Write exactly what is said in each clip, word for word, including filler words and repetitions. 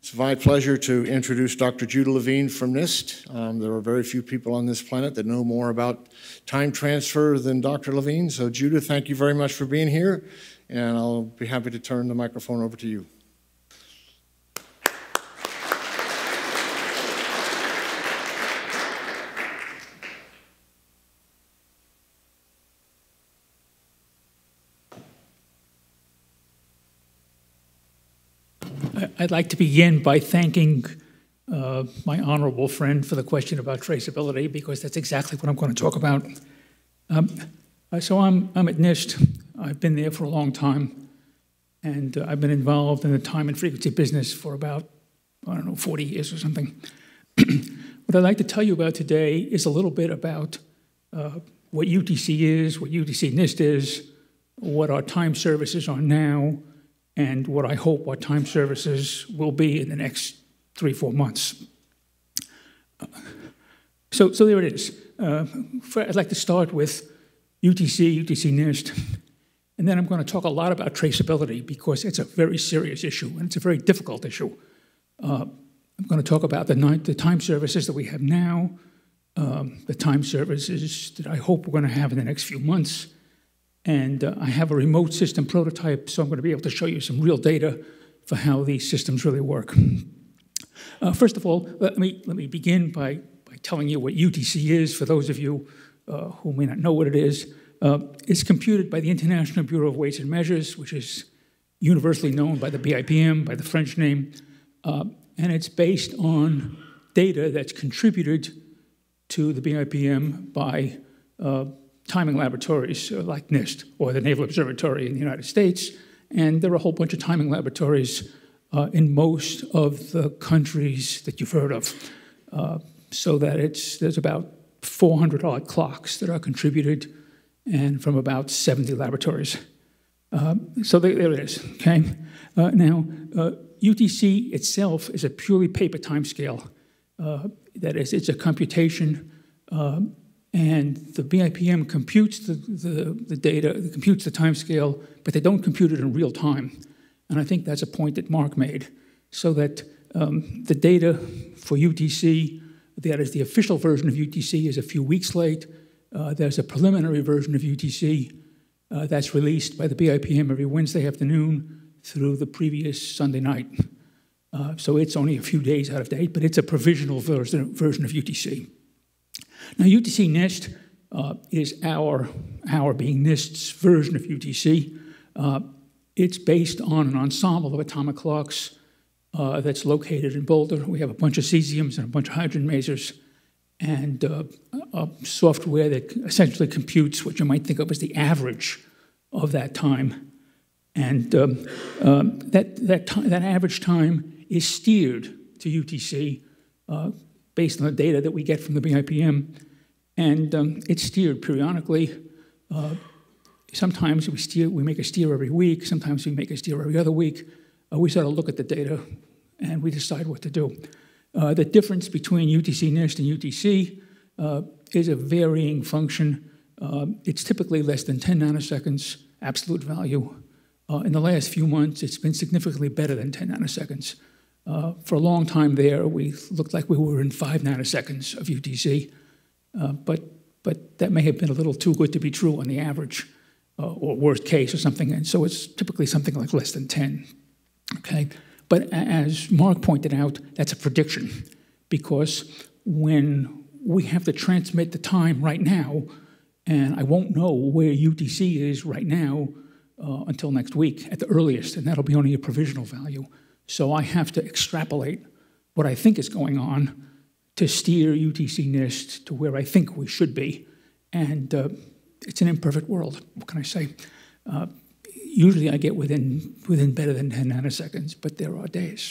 It's my pleasure to introduce Doctor Judah Levine from NIST. Um, there are very few people on this planet that know more about time transfer than Doctor Levine. So Judah, thank you very much for being here, and I'll be happy to turn the microphone over to you. I'd like to begin by thanking uh, my honorable friend for the question about traceability, because that's exactly what I'm going to talk about. Um, so I'm, I'm at NIST. I've been there for a long time, and uh, I've been involved in the time and frequency business for about, I don't know, forty years or something. What I'd like to tell you about today is a little bit about uh, what U T C is, what U T C NIST is, what our time services are now, and what I hope our time services will be in the next three, four months. Uh, so, so there it is. Uh, for, I'd like to start with U T C, U T C NIST, and then I'm going to talk a lot about traceability because it's a very serious issue, and it's a very difficult issue. Uh, I'm going to talk about the, the time services that we have now, um, the time services that I hope we're going to have in the next few months, and uh, I have a remote system prototype, so I'm going to be able to show you some real data for how these systems really work. Uh, first of all, let me, let me begin by, by telling you what U T C is, for those of you uh, who may not know what it is. Uh, it's computed by the International Bureau of Weights and Measures, which is universally known by the B I P M, by the French name, uh, and it's based on data that's contributed to the B I P M by uh, timing laboratories uh, like NIST or the Naval Observatory in the United States, and there are a whole bunch of timing laboratories uh, in most of the countries that you've heard of. Uh, so that it's, there's about four hundred odd clocks that are contributed, and from about seventy laboratories. Uh, so there, there it is, okay? Uh, now, uh, U T C itself is a purely paper timescale. Uh, that is, it's a computation, uh, and the B I P M computes the, the, the data, it computes the timescale, but they don't compute it in real time. And I think that's a point that Mark made, so that um, the data for U T C, that is the official version of U T C, is a few weeks late. Uh, there's a preliminary version of U T C uh, that's released by the B I P M every Wednesday afternoon through the previous Sunday night. Uh, so it's only a few days out of date, but it's a provisional version, version of U T C. Now, U T C NIST uh, is our, our being NIST's version of U T C. Uh, it's based on an ensemble of atomic clocks uh, that's located in Boulder. We have a bunch of cesiums and a bunch of hydrogen masers, and uh, a software that essentially computes what you might think of as the average of that time. And um, um, that, that, that average time is steered to U T C uh, based on the data that we get from the B I P M. And um, it's steered periodically. Uh, sometimes we, steer, we make a steer every week. Sometimes we make a steer every other week. Uh, we sort of look at the data, and we decide what to do. Uh, the difference between U T C NIST and U T C uh, is a varying function. Uh, it's typically less than ten nanoseconds, absolute value. Uh, in the last few months, it's been significantly better than ten nanoseconds. Uh, for a long time there, we looked like we were in five nanoseconds of U T C, uh, but, but that may have been a little too good to be true on the average, uh, or worst case or something, and so it's typically something like less than ten, okay? But as Mark pointed out, that's a prediction, because when we have to transmit the time right now, and I won't know where U T C is right now uh, until next week at the earliest, and that'll be only a provisional value. So I have to extrapolate what I think is going on to steer U T C NIST to where I think we should be. And uh, it's an imperfect world, what can I say? Uh, usually I get within, within better than ten nanoseconds, but there are days.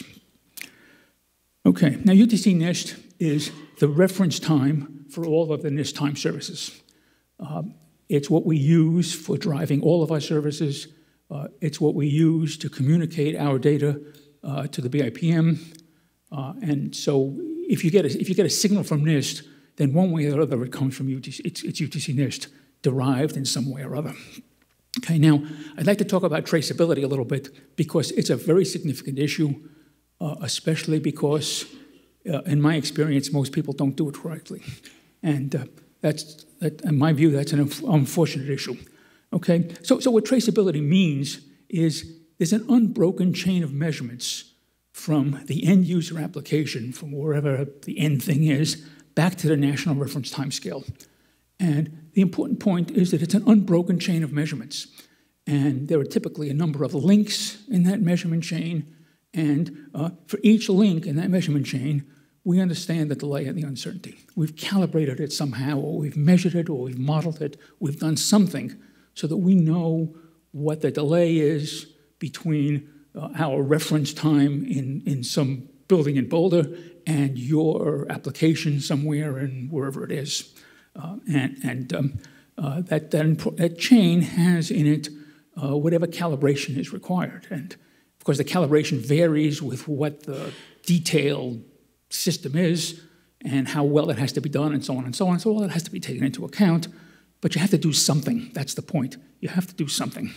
Okay, now U T C NIST is the reference time for all of the NIST time services. Uh, it's what we use for driving all of our services. Uh, it's what we use to communicate our data uh, to the B I P M. Uh, and so if you, get a, if you get a signal from NIST, then one way or other it comes from U T C, it's, it's U T C NIST, derived in some way or other. Okay, now I'd like to talk about traceability a little bit because it's a very significant issue. uh, especially because, uh, in my experience, most people don't do it correctly. And uh, that's, that, in my view, that's an unfortunate issue. Okay, so, so what traceability means is there's an unbroken chain of measurements from the end user application, from wherever the end thing is, back to the national reference timescale. And the important point is that it's an unbroken chain of measurements. And there are typically a number of links in that measurement chain. And uh, for each link in that measurement chain, we understand the delay and the uncertainty. We've calibrated it somehow, or we've measured it, or we've modeled it. We've done something so that we know what the delay is between uh, our reference time in, in some building in Boulder and your application somewhere in wherever it is. Uh, and and um, uh, that, that, that chain has in it uh, whatever calibration is required. And of course, the calibration varies with what the detailed system is and how well it has to be done and so on and so on. So all that has to be taken into account. But you have to do something. That's the point. You have to do something.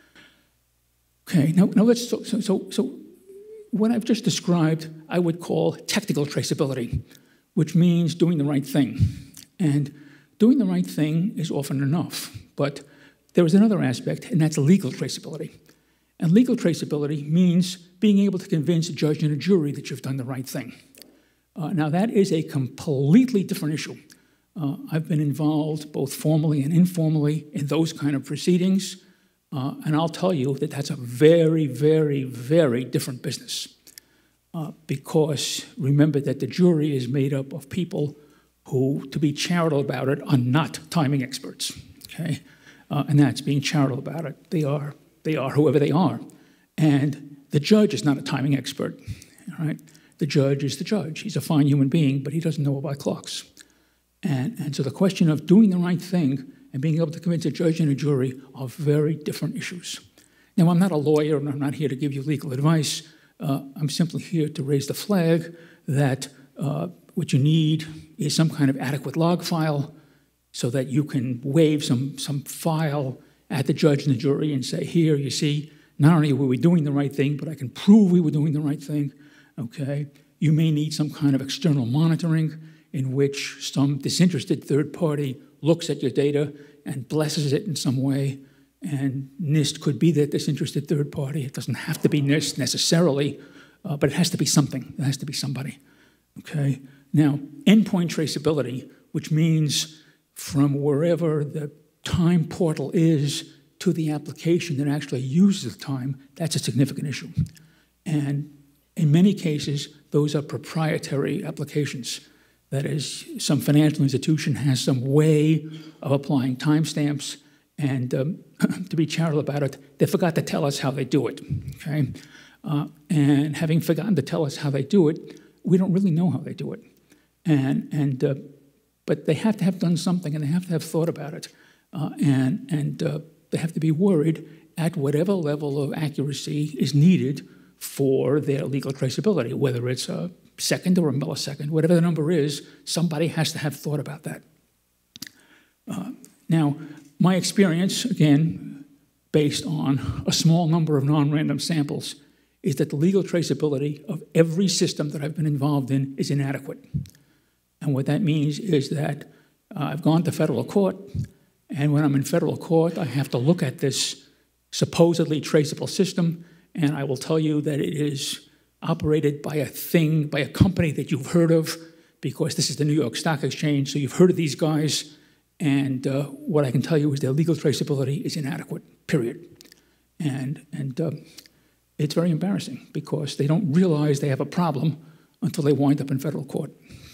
Okay, now, now let's, so, so, so, so what I've just described, I would call technical traceability, which means doing the right thing. And doing the right thing is often enough, but there is another aspect, and that's legal traceability. And legal traceability means being able to convince a judge and a jury that you've done the right thing. Uh, now, that is a completely different issue. Uh, I've been involved both formally and informally in those kind of proceedings, uh, and I'll tell you that that's a very, very, very different business. Uh, because remember that the jury is made up of people who, to be charitable about it, are not timing experts, okay? Uh, and that's being charitable about it. They are, they are whoever they are. And the judge is not a timing expert, all right? The judge is the judge. He's a fine human being, but he doesn't know about clocks. And, and so the question of doing the right thing and being able to convince a judge and a jury are very different issues. Now, I'm not a lawyer, and I'm not here to give you legal advice. Uh, I'm simply here to raise the flag that uh, what you need is some kind of adequate log file so that you can wave some, some file at the judge and the jury and say, here, you see, not only were we doing the right thing, but I can prove we were doing the right thing, okay? You may need some kind of external monitoring in which some disinterested third party looks at your data and blesses it in some way, and NIST could be that disinterested third party. It doesn't have to be NIST necessarily, uh, but it has to be something. It has to be somebody, okay? Now, endpoint traceability, which means from wherever the time portal is to the application that actually uses the time, that's a significant issue. And in many cases, those are proprietary applications. That is, some financial institution has some way of applying timestamps, and um, to be charitable about it, they forgot to tell us how they do it, okay? Uh, and having forgotten to tell us how they do it, we don't really know how they do it. And, and, uh, but they have to have done something, and they have to have thought about it. Uh, and and uh, they have to be worried at whatever level of accuracy is needed for their legal traceability, whether it's a second or a millisecond, whatever the number is, somebody has to have thought about that. Uh, now, my experience, again, based on a small number of non-random samples, is that the legal traceability of every system that I've been involved in is inadequate. And what that means is that uh, I've gone to federal court, and when I'm in federal court, I have to look at this supposedly traceable system, and I will tell you that it is operated by a thing, by a company that you've heard of, because this is the New York Stock Exchange, so you've heard of these guys, and uh, what I can tell you is their legal traceability is inadequate, period. And, and uh, it's very embarrassing, because they don't realize they have a problem until they wind up in federal court.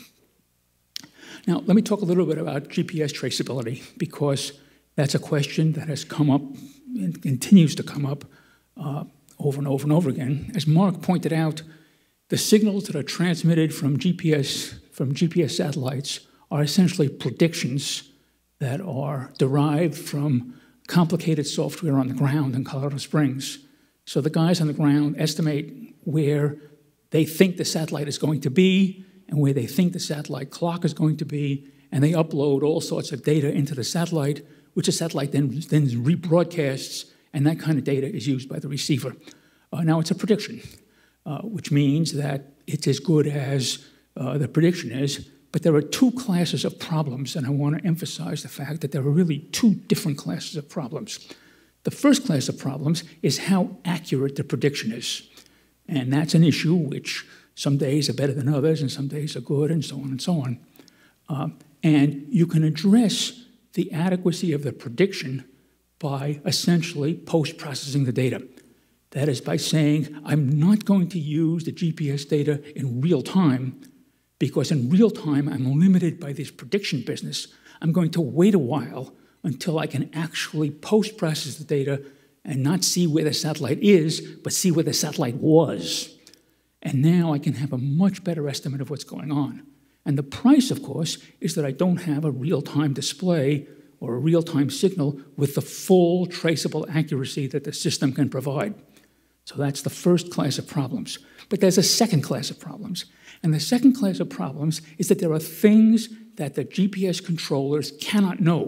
Now, let me talk a little bit about G P S traceability, because that's a question that has come up and continues to come up uh, over and over and over again. As Mark pointed out, the signals that are transmitted from G P S, from G P S satellites are essentially predictions that are derived from complicated software on the ground in Colorado Springs. So the guys on the ground estimate where they think the satellite is going to be and where they think the satellite clock is going to be, and they upload all sorts of data into the satellite, which the satellite then, then rebroadcasts, and that kind of data is used by the receiver. Uh, now, it's a prediction. uh, which means that it's as good as uh, the prediction is. But there are two classes of problems, and I want to emphasize the fact that there are really two different classes of problems. The first class of problems is how accurate the prediction is. And that's an issue which some days are better than others, and some days are good, and so on and so on. Uh, and you can address the adequacy of the prediction by essentially post-processing the data. That is, by saying, I'm not going to use the G P S data in real time, because in real time, I'm limited by this prediction business. I'm going to wait a while until I can actually post-process the data and not see where the satellite is, but see where the satellite was. And now I can have a much better estimate of what's going on. And the price, of course, is that I don't have a real-time display or a real-time signal with the full traceable accuracy that the system can provide. So that's the first class of problems. But there's a second class of problems. And the second class of problems is that there are things that the G P S controllers cannot know,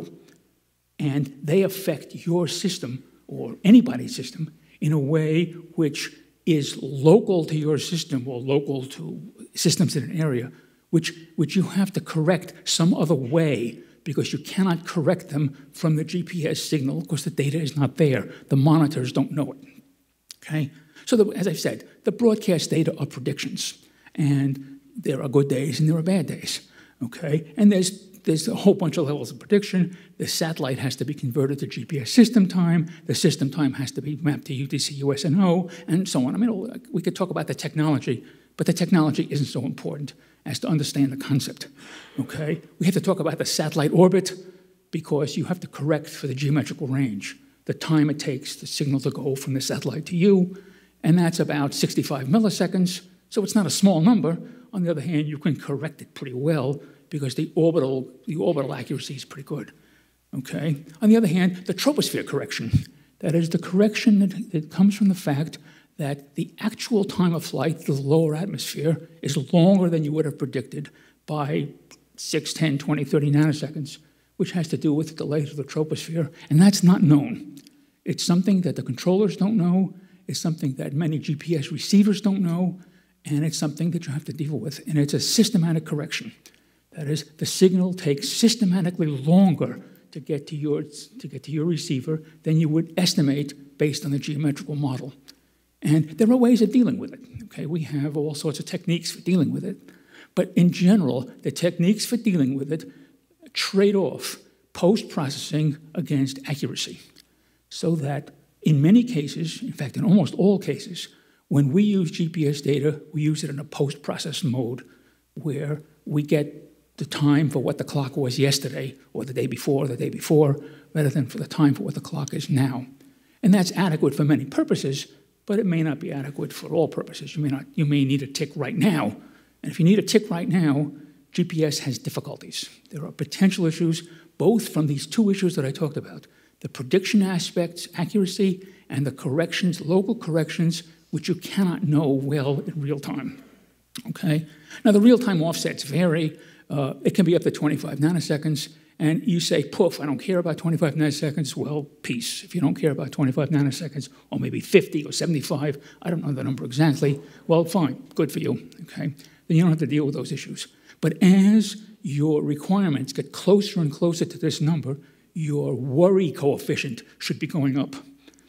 and they affect your system or anybody's system in a way which is local to your system or local to systems in an area, which, which you have to correct some other way because you cannot correct them from the G P S signal because the data is not there. The monitors don't know it. Okay? So the, as I've said, the broadcast data are predictions. And there are good days and there are bad days, okay? And there's, there's a whole bunch of levels of prediction. The satellite has to be converted to G P S system time. The system time has to be mapped to U T C, U S N O, and so on. I mean, we could talk about the technology, but the technology isn't so important as to understand the concept, okay? We have to talk about the satellite orbit because you have to correct for the geometrical range, the time it takes the signal to go from the satellite to you, and that's about sixty-five milliseconds. So it's not a small number. On the other hand, you can correct it pretty well because the orbital, the orbital accuracy is pretty good, okay? On the other hand, the troposphere correction, that is the correction that, that comes from the fact that the actual time of flight to the lower atmosphere is longer than you would have predicted by six, ten, twenty, thirty nanoseconds, which has to do with the delay to the troposphere, and that's not known. It's something that the controllers don't know, it's something that many G P S receivers don't know, and it's something that you have to deal with, and it's a systematic correction. That is, the signal takes systematically longer to get to your, to get to your receiver than you would estimate based on the geometrical model. And there are ways of dealing with it, okay? We have all sorts of techniques for dealing with it, but in general, the techniques for dealing with it trade off post-processing against accuracy, so that in many cases, in fact, in almost all cases, when we use G P S data, we use it in a post-process mode where we get the time for what the clock was yesterday or the day before or the day before, rather than for the time for what the clock is now. And that's adequate for many purposes, but it may not be adequate for all purposes. You may, not, you may need a tick right now. And if you need a tick right now, G P S has difficulties. There are potential issues, both from these two issues that I talked about, the prediction aspects, accuracy, and the corrections, local corrections, which you cannot know well in real time, okay? Now, the real-time offsets vary. Uh, it can be up to twenty-five nanoseconds, and you say, poof, I don't care about twenty-five nanoseconds. Well, peace. If you don't care about twenty-five nanoseconds, or maybe fifty or seventy-five, I don't know the number exactly, well, fine, good for you, okay? Then you don't have to deal with those issues. But as your requirements get closer and closer to this number, your worry coefficient should be going up,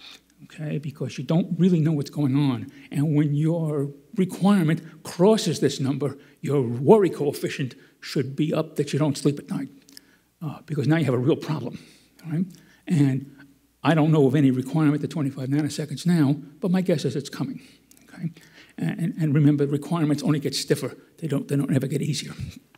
okay, because you don't really know what's going on. And when your requirement crosses this number, your worry coefficient should be up that you don't sleep at night, uh, because now you have a real problem, all right? And I don't know of any requirement to twenty-five nanoseconds now, but my guess is it's coming, okay? And, and remember, requirements only get stiffer. They don't, they don't ever get easier.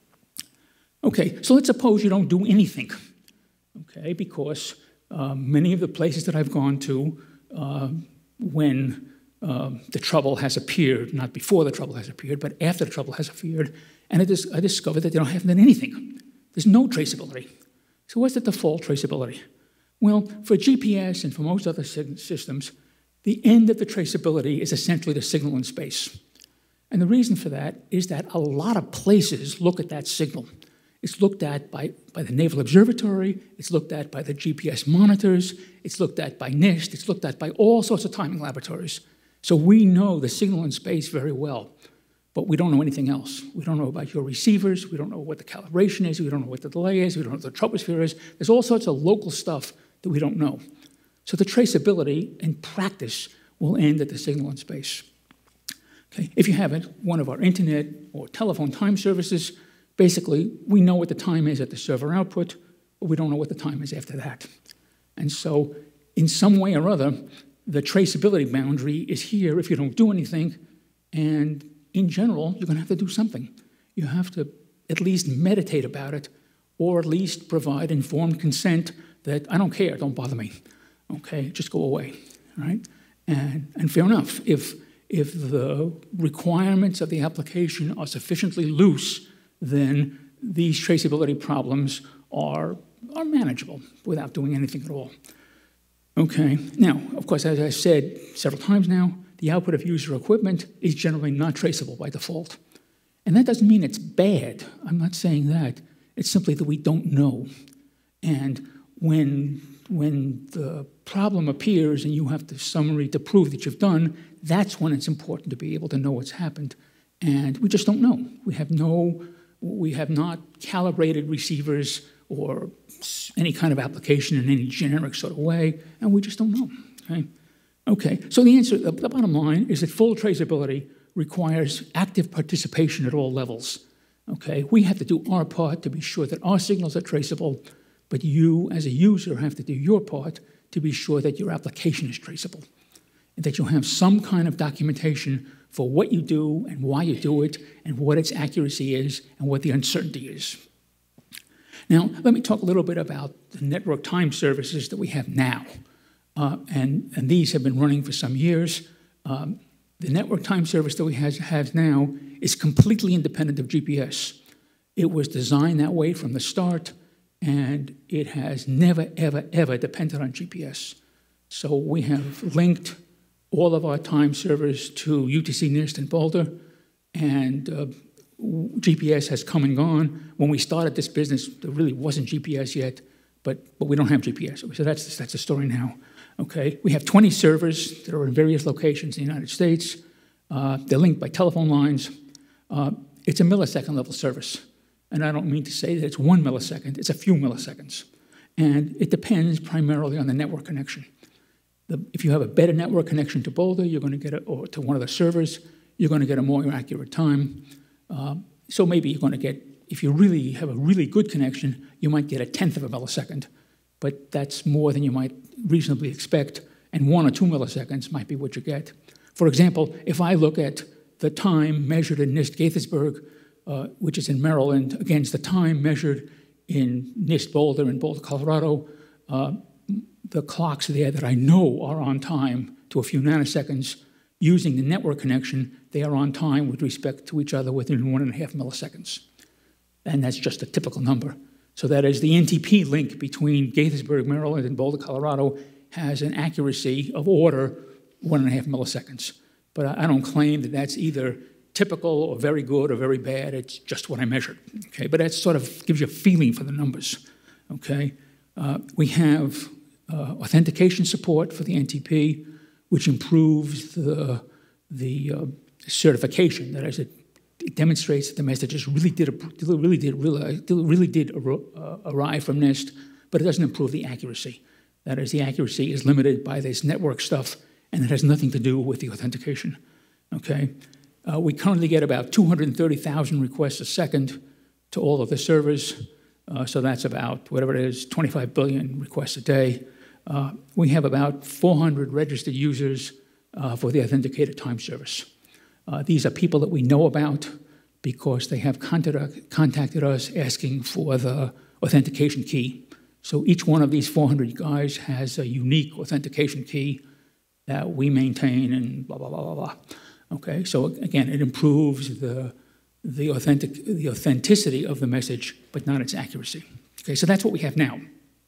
Okay, so let's suppose you don't do anything, okay, because uh, many of the places that I've gone to, uh, when uh, the trouble has appeared, not before the trouble has appeared, but after the trouble has appeared, and it is, I discovered that they don't have done anything. There's no traceability. So what's the default traceability? Well, for G P S and for most other systems, the end of the traceability is essentially the signal in space. And the reason for that is that a lot of places look at that signal. It's looked at by, by the Naval Observatory, it's looked at by the G P S monitors, it's looked at by NIST, it's looked at by all sorts of timing laboratories. So we know the signal in space very well, but we don't know anything else. We don't know about your receivers. We don't know what the calibration is. We don't know what the delay is. We don't know what the troposphere is. There's all sorts of local stuff that we don't know. So the traceability in practice will end at the signal in space. Okay. If you have it, one of our internet or telephone time services, basically, we know what the time is at the server output, but we don't know what the time is after that. And so, in some way or other, the traceability boundary is here if you don't do anything, and in general, you're going to have to do something. You have to at least meditate about it, or at least provide informed consent that, I don't care, don't bother me, okay, just go away, right? And, and fair enough, if, if the requirements of the application are sufficiently loose, then these traceability problems are, are manageable without doing anything at all. Okay, now, of course, as I said several times now, the output of user equipment is generally not traceable by default. And that doesn't mean it's bad. I'm not saying that. It's simply that we don't know. And when, when the problem appears and you have the summary to prove that you've done, that's when it's important to be able to know what's happened. And we just don't know. We have no, we have not calibrated receivers or any kind of application in any generic sort of way, and we just don't know, okay? Okay, so the answer, the bottom line is that full traceability requires active participation at all levels, okay? We have to do our part to be sure that our signals are traceable, but you, as a user, have to do your part to be sure that your application is traceable, and that you have some kind of documentation for what you do and why you do it, and what its accuracy is, and what the uncertainty is. Now, let me talk a little bit about the network time services that we have now. Uh, and, and these have been running for some years. Um, the network time service that we have, have now is completely independent of G P S. It was designed that way from the start, and it has never, ever, ever depended on G P S. So we have linked all of our time servers to U T C and NIST in Boulder, and uh, G P S has come and gone. When we started this business, there really wasn't G P S yet, but, but we don't have G P S. So that's, that's the story now. Okay, we have twenty servers that are in various locations in the United States. Uh, they're linked by telephone lines. Uh, it's a millisecond level service. And I don't mean to say that it's one millisecond, it's a few milliseconds. And it depends primarily on the network connection. The, if you have a better network connection to Boulder, you're going to get a, or to one of the servers, you're going to get a more accurate time. Uh, so maybe you're going to get, if you really have a really good connection, you might get a tenth of a millisecond, but that's more than you might reasonably expect, and one or two milliseconds might be what you get. For example, if I look at the time measured in NIST Gaithersburg, uh, which is in Maryland, against the time measured in NIST Boulder in Boulder, Colorado, uh, the clocks there that I know are on time to a few nanoseconds, using the network connection, they are on time with respect to each other within one and a half milliseconds. And that's just a typical number. So that is the N T P link between Gaithersburg, Maryland and Boulder, Colorado has an accuracy of order one and a half milliseconds. But I don't claim that that's either typical or very good or very bad. It's just what I measured, okay? But that sort of gives you a feeling for the numbers, okay? Uh, we have uh, authentication support for the N T P, which improves the, the uh, certification. That is, it, it demonstrates that the messages really did, really did, really, really did uh, arrive from NIST, but it doesn't improve the accuracy. That is, the accuracy is limited by this network stuff, and it has nothing to do with the authentication, okay? Uh, we currently get about two hundred thirty thousand requests a second to all of the servers, uh, so that's about, whatever it is, twenty-five billion requests a day. Uh, we have about four hundred registered users uh, for the authenticated time service. Uh, these are people that we know about because they have contact, contacted us asking for the authentication key. So each one of these four hundred guys has a unique authentication key that we maintain and blah, blah, blah, blah, blah. Okay, so again, it improves the, the, authentic, the authenticity of the message, but not its accuracy. Okay, so that's what we have now.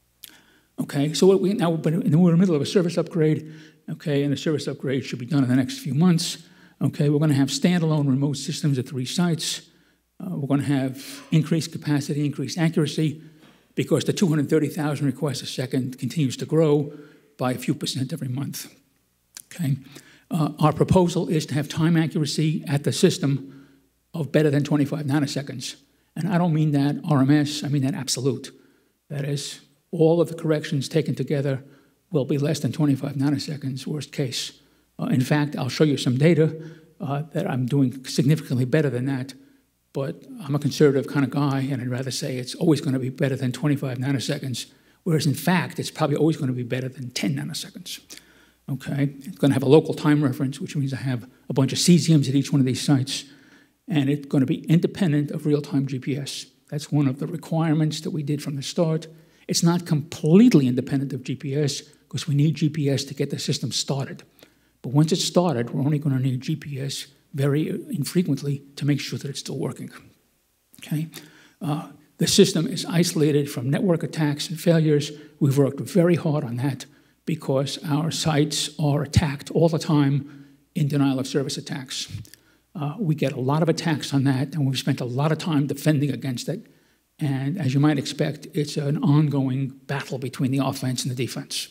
Okay, so what we, now but we're in the middle of a service upgrade, okay, and the service upgrade should be done in the next few months. Okay, we're going to have standalone remote systems at three sites. Uh, we're going to have increased capacity, increased accuracy, because the two hundred thirty thousand requests a second continues to grow by a few percent every month. Okay, Uh, our proposal is to have time accuracy at the system of better than twenty-five nanoseconds. And I don't mean that R M S, I mean that absolute. That is, all of the corrections taken together will be less than twenty-five nanoseconds, worst case. Uh, in fact, I'll show you some data uh, that I'm doing significantly better than that, but I'm a conservative kind of guy, and I'd rather say it's always going to be better than twenty-five nanoseconds, whereas in fact, it's probably always going to be better than ten nanoseconds. Okay, it's going to have a local time reference, which means I have a bunch of cesiums at each one of these sites, and it's going to be independent of real-time G P S. That's one of the requirements that we did from the start. It's not completely independent of G P S, because we need G P S to get the system started. But once it's started, we're only going to need G P S very infrequently to make sure that it's still working. Okay? Uh, the system is isolated from network attacks and failures. We've worked very hard on that because our sites are attacked all the time in denial of service attacks. Uh, we get a lot of attacks on that, and we've spent a lot of time defending against it. And as you might expect, it's an ongoing battle between the offense and the defense.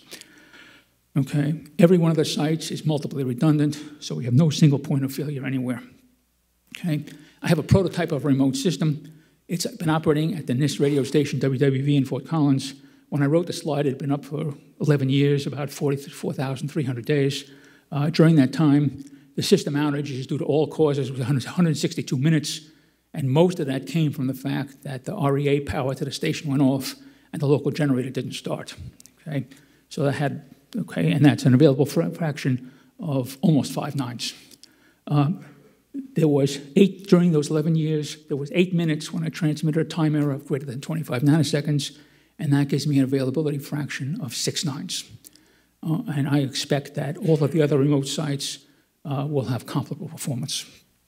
Okay, every one of the sites is multiply redundant, so we have no single point of failure anywhere. Okay, I have a prototype of a remote system. It's been operating at the NIST radio station W W V in Fort Collins. When I wrote the slide, it had been up for eleven years, about forty-four thousand three hundred days. Uh, during that time, the system outages due to all causes was one hundred sixty-two minutes, and most of that came from the fact that the R E A power to the station went off and the local generator didn't start. Okay, so that had Okay, and that's an available fraction of almost five nines. Um, there was eight, during those eleven years, there was eight minutes when I transmitted a time error of greater than twenty-five nanoseconds, and that gives me an availability fraction of six nines. Uh, and I expect that all of the other remote sites uh, will have comparable performance.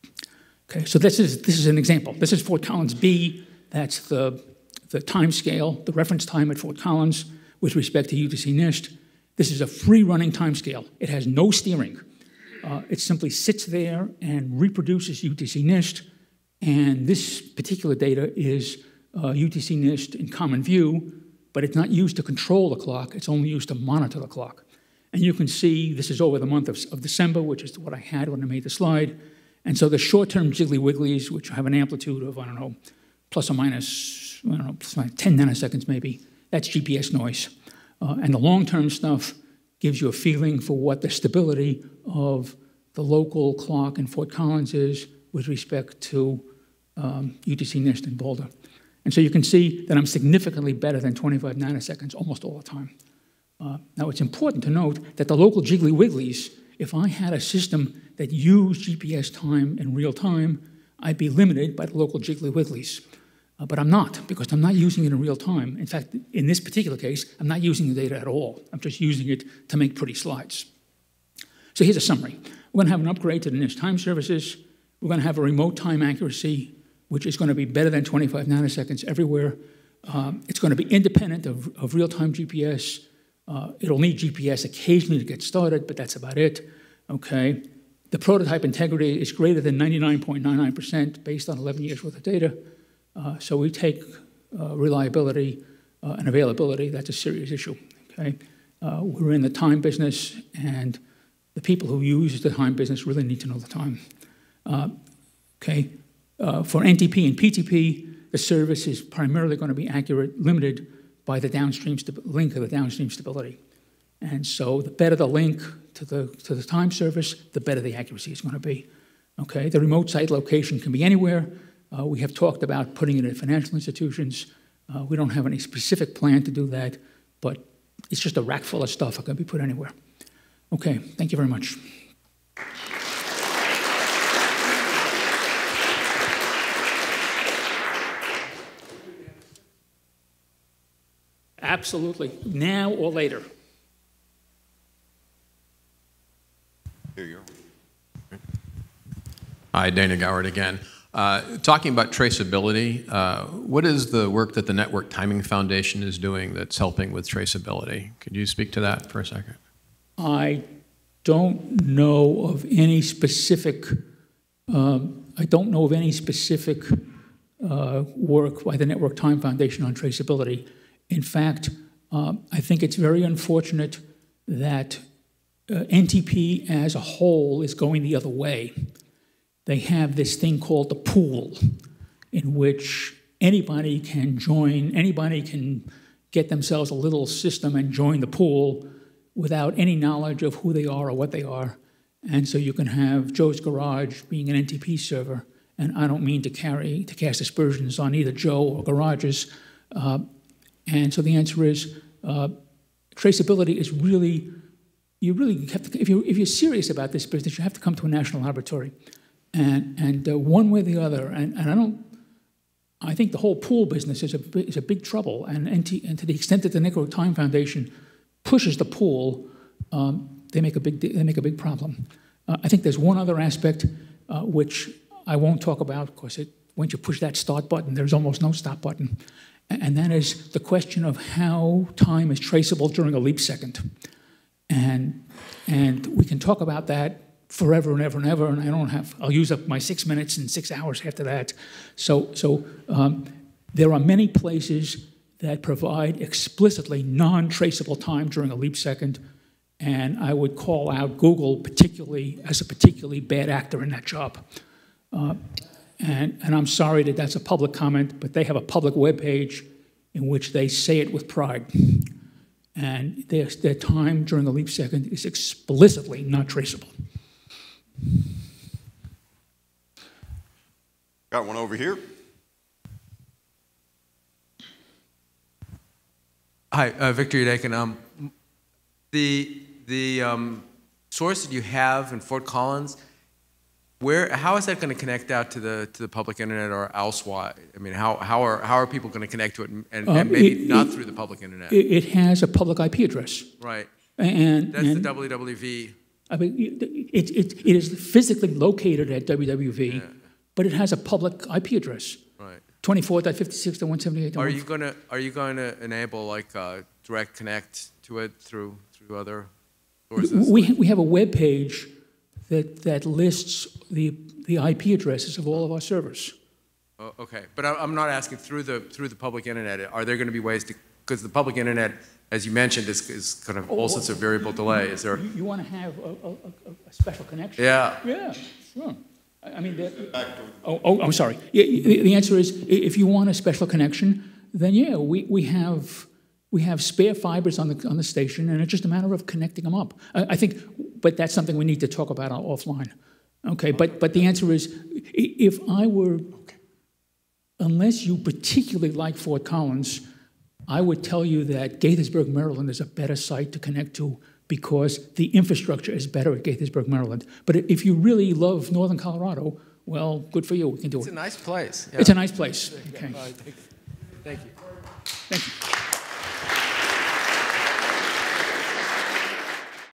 Okay, so this is, this is an example. This is Fort Collins B. That's the, the time scale, the reference time at Fort Collins with respect to U T C NIST. This is a free-running timescale. It has no steering. Uh, it simply sits there and reproduces U T C NIST, and this particular data is uh, U T C NIST in common view, but it's not used to control the clock. It's only used to monitor the clock. And you can see this is over the month of, of December, which is what I had when I made the slide. And so the short-term jiggly wigglies, which have an amplitude of, I don't know, plus or minus, I don't know, plus or minus ten nanoseconds maybe, that's G P S noise. Uh, and the long-term stuff gives you a feeling for what the stability of the local clock in Fort Collins is with respect to um, U T C NIST in Boulder. And so you can see that I'm significantly better than twenty-five nanoseconds almost all the time. Uh, now, it's important to note that the local jiggly wigglies, if I had a system that used G P S time in real time, I'd be limited by the local jiggly wigglies. Uh, but I'm not, because I'm not using it in real time. In fact, in this particular case, I'm not using the data at all. I'm just using it to make pretty slides. So here's a summary. We're going to have an upgrade to the NIST time services. We're going to have a remote time accuracy, which is going to be better than twenty-five nanoseconds everywhere. Um, it's going to be independent of, of real-time G P S. Uh, it'll need G P S occasionally to get started, but that's about it. Okay. The prototype integrity is greater than ninety-nine point nine nine percent based on eleven years worth of data. Uh, so we take uh, reliability uh, and availability. That's a serious issue. Okay. Uh, we're in the time business, and the people who use the time business really need to know the time. Uh, okay. Uh, for N T P and P T P, the service is primarily going to be accurate, limited by the downstream link of the downstream stability. And so the better the link to the, to the time service, the better the accuracy is going to be. Okay, the remote site location can be anywhere. Uh, we have talked about putting it in financial institutions. Uh, we don't have any specific plan to do that, but it's just a rack full of stuff that can be put anywhere. Okay, thank you very much. Absolutely, now or later. Here you are. Hi, Dana Goward again. Uh, talking about traceability, uh, what is the work that the Network Timing Foundation is doing that's helping with traceability? Could you speak to that for a second? I don't know of any specific, um, I don't know of any specific uh, work by the Network Time Foundation on traceability. In fact, uh, I think it's very unfortunate that uh, N T P as a whole is going the other way. They have this thing called the pool, in which anybody can join, anybody can get themselves a little system and join the pool without any knowledge of who they are or what they are. And so you can have Joe's Garage being an N T P server, and I don't mean to carry, to cast aspersions on either Joe or garages. Uh, and so the answer is, uh, traceability is really, you really have to, if you're, if you're serious about this business, you have to come to a national laboratory. And, and uh, one way or the other, and, and I don't, I think the whole pool business is a, is a big trouble, and, and, to, and to the extent that the Network Time Foundation pushes the pool, um, they make a big, they make a big problem. Uh, I think there's one other aspect uh, which I won't talk about, because it, once you push that start button, there's almost no stop button, and, and that is the question of how time is traceable during a leap second. And, and we can talk about that forever and ever and ever, and I don't have, I'll use up my six minutes and six hours after that. So, so um, there are many places that provide explicitly non-traceable time during a leap second, and I would call out Google particularly as a particularly bad actor in that job. Uh, and, and I'm sorry that that's a public comment, but they have a public web page in which they say it with pride. And their, their time during a leap second is explicitly not traceable. Got one over here. Hi, uh, Victor Udakin. Um, the the um, source that you have in Fort Collins, where how is that going to connect out to the to the public internet or elsewhere? I mean, how how are how are people going to connect to it, and, and, Um, and maybe it, not it, through the public internet? It, it has a public I P address. Right. And that's and, the W W V. I mean, it, it, it is physically located at W W V, yeah. But it has a public I P address. Right. twenty-four dot fifty-six dot one seventy-eight dot one. Are you gonna Are you going to enable like uh, direct connect to it through through other sources? We we have a web page that that lists the the I P addresses of all of our servers. Oh, okay, but I'm not asking through the through the public internet. Are there going to be ways to, because the public internet, as you mentioned, is, is kind of all sorts of variable delay. Is there? You, you want to have a, a, a special connection? Yeah. Yeah, sure. I mean, oh, oh, I'm sorry. Yeah, the, the answer is, if you want a special connection, then yeah, we, we have we have spare fibers on the on the station, and it's just a matter of connecting them up. I, I think, but that's something we need to talk about offline. Okay, but but the answer is, if I were, unless you particularly like Fort Collins, I would tell you that Gaithersburg, Maryland is a better site to connect to because the infrastructure is better at Gaithersburg, Maryland. But if you really love Northern Colorado, well, good for you, we can do it. It's a nice place. Yeah. It's a nice place. Okay. Thank you. Thank you.